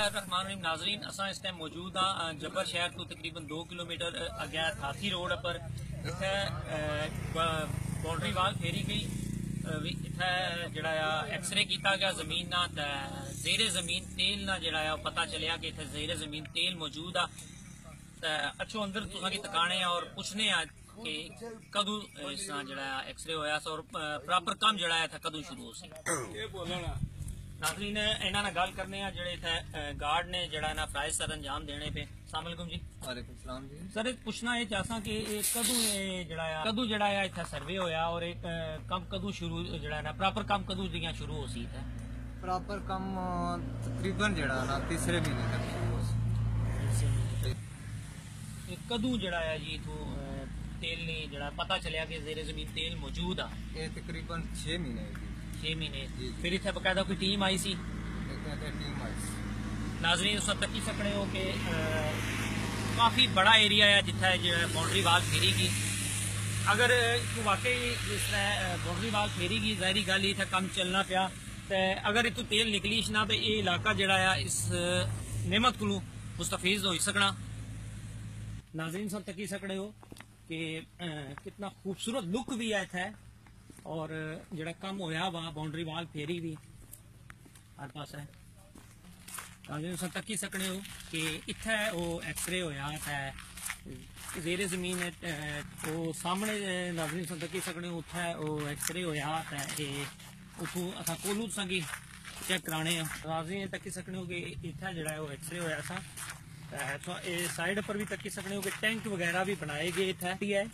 बिस्मिल्लाहिर्रहमानिर्रहीम। नाजरीन असां इस टाइम मौजूद हाँ जब्बर शहर तो तकरीबन 2 किलोमीटर अगे थाथी रोड पर। इत्थे बाउंड्री वाल फेरी गई, इत्थे जड़ा एक्सरे किया गया जमीन ना, जेरे जमीन तेल ना जड़ा पता चलिया कि इत्थे जेरे जमीन तेल मौजूद आ। अच्छो अंदर तुसा की तकाने और पुछने आ कि कदू इस जड़ा एक्सरे होया और प्रॉपर काम जड़ा था कदू शुरू हो सी। नाज़रीन इन्हां नाल गल करने जेड़े इत्थे गार्ड ने जड़ा ना फराइज सर अंजाम देने पे। अस्सलाम वालेकुम जी। वालेकुम सलाम जी। सर पूछना ये चाहता कि कदू जड़ा इत्थे सर्वे होया और कम कदू शुरू जड़ा ना प्रॉपर काम कदू दियां शुरू हो सी इत्थे? प्रॉपर काम तकरीबन जड़ा ना तीसरे महीने तक शुरू हो सी। कदू जड़ा है जी इथों तेल नहीं जड़ा पता चलिया कि जेरे जमीन तेल मौजूद आ? ये तकरीबन 6 महीने 6 महीने। फिर इतने बकायदा कोई टीम आई सी? टीम आई सी। नाजरीन उस तक सकते हो कि काफी बड़ा एरिया है जिथे बाउंड्री वाल फेरी गई। अगर वाकई जिस तरह बाउंड्री वाल फेरी गई जाहरी गल इतने कम चलना पाया तो अगर इतों तेल निकली ना तो ये इलाका जड़ा इस नेमत को मुस्तफीज हो सकना। नाजरीन सब तकी सकते हो कि कितना खूबसूरत लुक भी है इत्थे और जड़ा कम होया वा बाउंड्री वाल फेरी भी हर पास है। नाज़रीन सब तकी सकते हो कि इत्थे वो एक्सरे होया है जेरे जमीन वो सामने। नाज़रीन सब तकी सकते हो उत्थे वो एक्सरे होया है कि उठू असा कोलू संगी चेक कराने। नाज़रीन तकी सकते हो कि इत्थे जड़ा वो एक्सरे होया था। साइड पर भी तकी सकते हो कि टैंक वगैरह भी बनाए गए इत्थे है।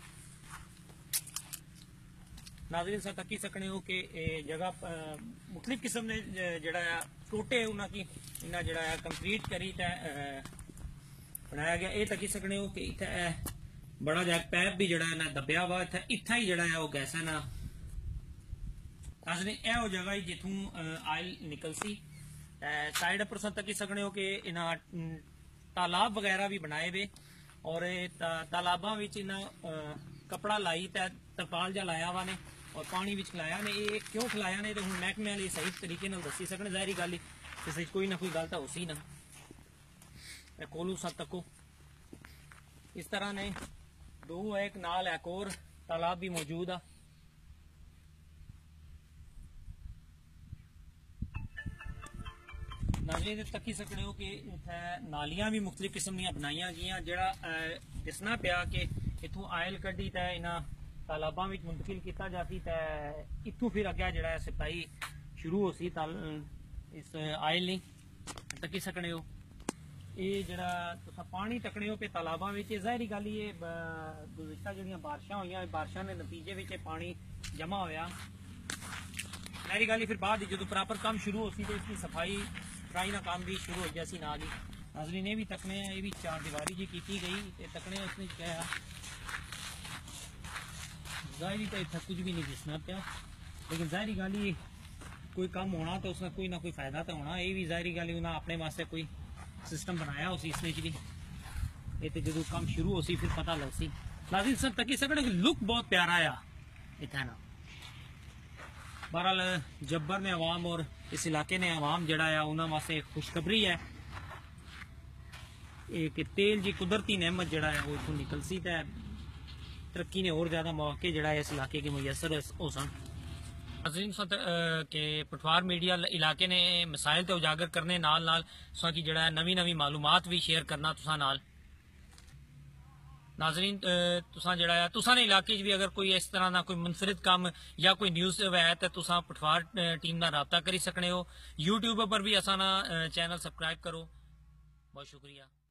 नाज़रीन से तकी सकते हो कि जगह मुख्तलिफ किस्म ने जड़ा टोटे उन्होंने इन्ना जड़ा कंक्रीट करी बनाया गया। ये तकी सकते हो कि इत्थे बड़ा जा पैप भी जड़ा ना दबिया हुआ इत्थे ही जड़ा वो गैस है ना। नाज़रीन ए वो जगह जिथों आयल निकल सी। साइड पर तकी सकते हो कि इन्ना तालाब वगैरह भी बनाए वे और तालाबा कपड़ा लाई तरपाल जा लाया वा ने और पानी विच खिलाया ने। ये क्यों खिलाया ने तो हुण महकमे वाले सही तरीके नाल दसी सकने। जाहिर गल है कोई ना कोई गल तो हो सी ना। कोलू सब तको इस तरह ने दो है, एक नाल एक और तालाब भी मौजूद आ। नाज़रीन तकी सकते हो कि नालियां भी मुख्तलिफ किस्म दी बनाई गई जड़ा दिसना पिया कि इथों आयल कड्डी ते इन्हां तालाबां विच मुंतकिल किया जाती ते इथों फिर अगे जड़ा सप्लाई शुरू हो सी इस आयल नहीं। तकी सकते हो ये जड़ा तुसा पानी तकने हो पे तालाबां विच जाहिरी गल ये गुज़िश्ता जड़ियां बारिशां होईयां बारिशां दे नतीजे विच पानी जमा होया। जाहिरी गल फिर बाद जो प्रॉपर काम शुरू हो सी तो इसकी सफाई सफाई का काम भी शुरू हो गया सी नाल ही। नाज़रीन ये भी तकने ये भी चार दीवारी जी की गई ते तकने उसने क्या जाहिरी तो इतना कुछ भी नहीं दिसना पिया लेकिन जाहिरी गल ही कोई काम होना तो उसका कोई ना कोई फायदा तो होना। ये भी जाहिरी गल उन्हें अपने वास्ते कोई सिस्टम बनाया उसी इसने भी ये तो जो काम शुरू हो सी फिर पता लग सी। नाज़रीन सब तकी सकते लुक बहुत प्यारा आ इतना ना। बहरहाल जब्बर ने अवाम और इस इलाके ने अवाम जड़ा उन्होंने वास्ते खुशखबरी है कि तेल जी कुदरती नेमत जड़ा है वो इतों निकल सी ते तरक्की ने और ज्यादा मौके जड़ा इस इलाके के मुयसर हो सन। नाज़रीन के पठवार मीडिया इलाके ने मसाइल तो उजागर करने नाल नाल की जड़ा नवी नवी मालूमात भी शेयर करना तुसा नाल। नाज़रीन तुसा जड़ा तुसा ने इलाके भी अगर कोई इस तरह का कोई मुनफरिद काम या कोई न्यूज़ है तो तुसा पठवार टीम ना राबता करी सकते हो। यूट्यूब पर भी असा ना चैनल सबसक्राइब करो। बहुत शुक्रिया।